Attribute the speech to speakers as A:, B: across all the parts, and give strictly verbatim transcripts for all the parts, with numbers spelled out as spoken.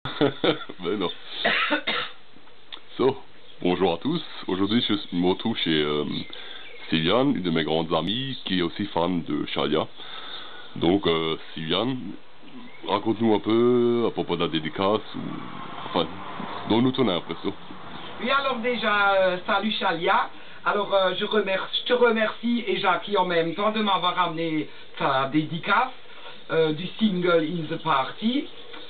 A: Ben non. So, bonjour à tous. Aujourd'hui, je me retrouve chez euh, Sylviane, une de mes grandes amies, qui est aussi fan de Chalia. Donc, euh, Sylviane, raconte-nous un peu à propos de la dédicace, ou... enfin, donne-nous ton impression.
B: Oui, alors déjà, euh, salut Chalia. Alors, euh, je, remercie, je te remercie, et Jackie en même temps, de m'avoir amené ta dédicace euh, du single In The Party.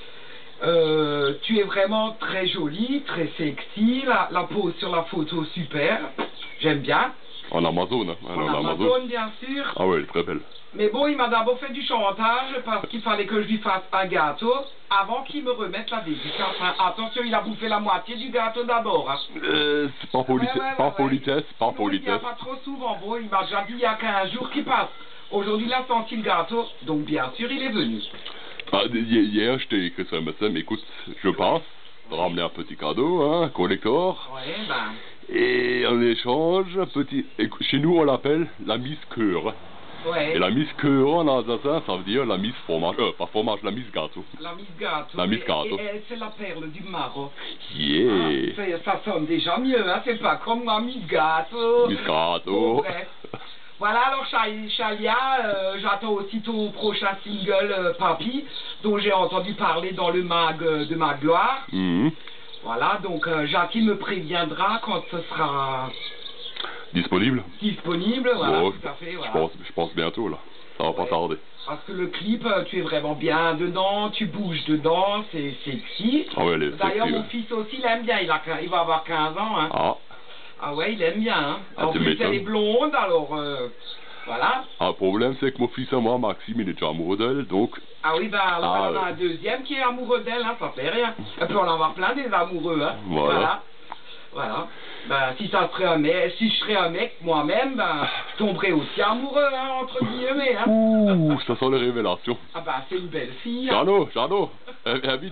B: Euh, tu es vraiment très jolie, très sexy, la, la pose sur la photo super, j'aime bien.
A: En Amazon, hein.
B: En, en Amazon, Amazon, bien sûr.
A: Ah ouais, elle est très belle.
B: Mais bon, il m'a d'abord fait du chantage parce qu'il fallait que je lui fasse un gâteau avant qu'il me remette la dédicace. Hein. Attention, il a bouffé la moitié du gâteau d'abord. Hein.
A: Euh, c'est pas, polite ouais, ouais, pas ouais, politesse, pas
B: non,
A: politesse.
B: Il n'y a pas trop souvent. Bon, il m'a déjà dit il y a quinze jours qu'il passe. Aujourd'hui, il a senti le gâteau, donc bien sûr, il est venu.
A: Ah, hier, je t'ai écrit sur M S M, écoute, je passe, ramener un petit cadeau, hein, un collector.
B: Ouais, ben...
A: Et en échange, un petit... Écoute, chez nous, on l'appelle la Miss Cœur.
B: Ouais.
A: Et la Miss Cœur en alsacien, ça veut dire la Miss Fromage. Euh, pas fromage, la Miss Gâteau.
B: La Miss Gâteau.
A: La Miss Gâteau.
B: Et, et c'est la perle du Maroc.
A: Yeah.
B: Ah, ça sonne déjà mieux, hein, c'est pas comme la Miss Gâteau.
A: Miss Gâteau.
B: Bon, bref. Voilà, alors Chalia, euh, j'attends aussi ton prochain single, euh, Papy, dont j'ai entendu parler dans le mag euh, de Magloire.
A: Mm-hmm.
B: Voilà, donc euh, Jackie me préviendra quand ce sera...
A: Disponible.
B: Disponible, voilà,
A: bon,
B: tout à fait. Voilà.
A: Je, pense, je pense bientôt, là. Ça va ouais. pas tarder.
B: Parce que le clip, tu es vraiment bien dedans, tu bouges dedans, c'est sexy.
A: Ah ouais,
B: d'ailleurs, mon
A: ouais.
B: fils aussi l'aime bien, il, a, il va avoir quinze ans. Hein.
A: Ah.
B: Ah ouais, il aime bien. Hein.
A: Ah,
B: en plus, elle est blonde, alors euh, voilà.
A: Ah, le problème, c'est que mon fils et moi, Maxime, il est déjà amoureux d'elle, donc...
B: Ah oui, ben alors
A: ah,
B: on a un deuxième qui est amoureux d'elle, hein, ça fait rien. Et puis on en avoir plein des amoureux, hein.
A: Voilà.
B: Voilà. Voilà. Ben, si ça serait un mec, si je serais un mec moi-même, ben, je tomberais aussi amoureux, hein, entre guillemets, hein.
A: Ouh, ça sent les révélations.
B: Ah ben, c'est une belle fille.
A: Hein. Jeannot, Jeannot, viens vite.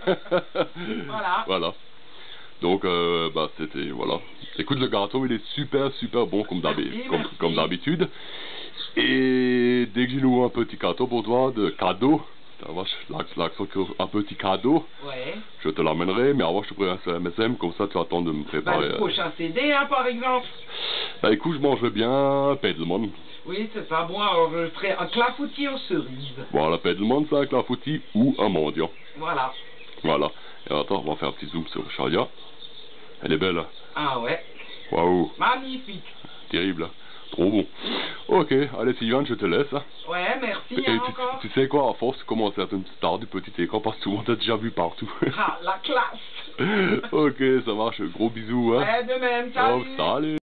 B: Voilà.
A: Voilà. Donc, euh, bah, c'était, voilà. Écoute, le gâteau, il est super, super bon, comme d'habitude. Comme, comme d'habitude. Et dès que j'ai nouveau un petit gâteau pour toi, de cadeau, un petit cadeau,
B: ouais.
A: Je te l'amènerai, mais avant je te préviens sur M S M, comme ça tu attends de me préparer.
B: Bah, le prochain C D, hein, par exemple.
A: Bah écoute, je mangerai bien Pedelman.
B: Oui, c'est ça. Bon, alors je ferai un clafoutis aux cerises.
A: Voilà, Pedelman, c'est un clafoutis ou un mendiant.
B: Voilà.
A: Voilà. Et attends, on va faire un petit zoom sur Chalia. Elle est belle, hein.
B: Ah ouais.
A: Waouh.
B: Magnifique.
A: Terrible, hein. Trop bon. Ok, allez Sylviane, je te laisse.
B: Ouais, merci,
A: et
B: hein,
A: tu,
B: encore.
A: tu sais quoi, à force, comment c'est une star du petit écran, parce que tout le monde t'a déjà vu partout.
B: Ah, la classe.
A: Ok, ça marche, gros bisous, hein.
B: Ouais, de même, salut.
A: Oh, salut.